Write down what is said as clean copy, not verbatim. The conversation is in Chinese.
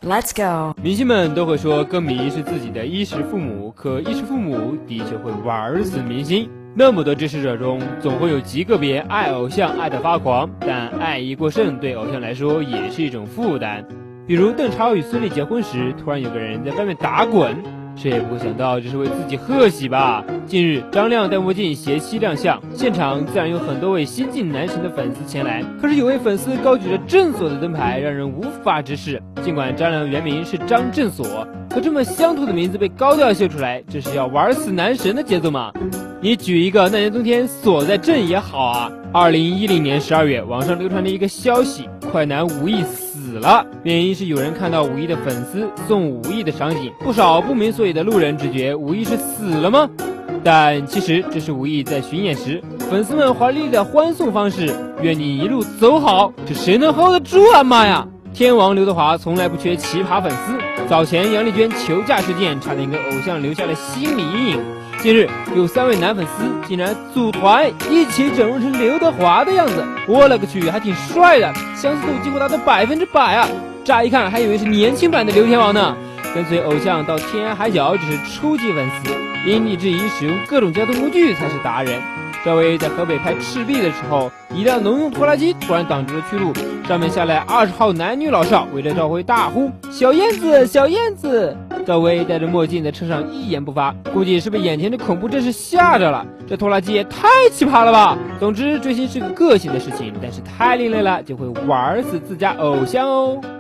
Let's go。 明星们都会说歌迷是自己的衣食父母，可衣食父母的确会玩死明星。那么多支持者中，总会有极个别爱偶像爱得发狂，但爱意过剩对偶像来说也是一种负担。比如邓超与孙俪结婚时，突然有个人在外面打滚，谁也不会想到这是为自己贺喜吧。近日张亮戴墨镜携妻亮相，现场自然有很多位新晋男神的粉丝前来，可是有位粉丝高举着正所的灯牌，让人无法直视。尽管张亮的原名是张正所，可这么乡土的名字被高调秀出来，这是要玩死男神的节奏吗？你举一个那年冬天所在镇也好啊。2010年12月，网上流传着一个消息，快男吴毅死了，原因是有人看到吴毅的粉丝送吴毅的场景，不少不明所以的路人只觉吴毅是死了吗？但其实这是吴毅在巡演时粉丝们华丽的欢送方式，愿你一路走好，这谁能 hold 得住啊？妈呀！天王刘德华从来不缺奇葩粉丝，早前杨丽娟求嫁事件差点给偶像留下了心理阴影。近日有3位男粉丝竟然组团一起整容成刘德华的样子，我勒个去，还挺帅的，相似度几乎达到100%啊！乍一看还以为是年轻版的刘天王呢。跟随偶像到天涯海角只是初级粉丝，因地制宜使用各种交通工具才是达人。赵薇在河北拍赤壁的时候，一辆农用拖拉机突然挡住了去路，上面下来20号男女老少围着赵薇大呼小燕子小燕子。赵薇戴着墨镜在车上一言不发，估计是被眼前的恐怖阵势吓着了。这拖拉机也太奇葩了吧！总之追星是个个性的事情，但是太另类了就会玩死自家偶像哦。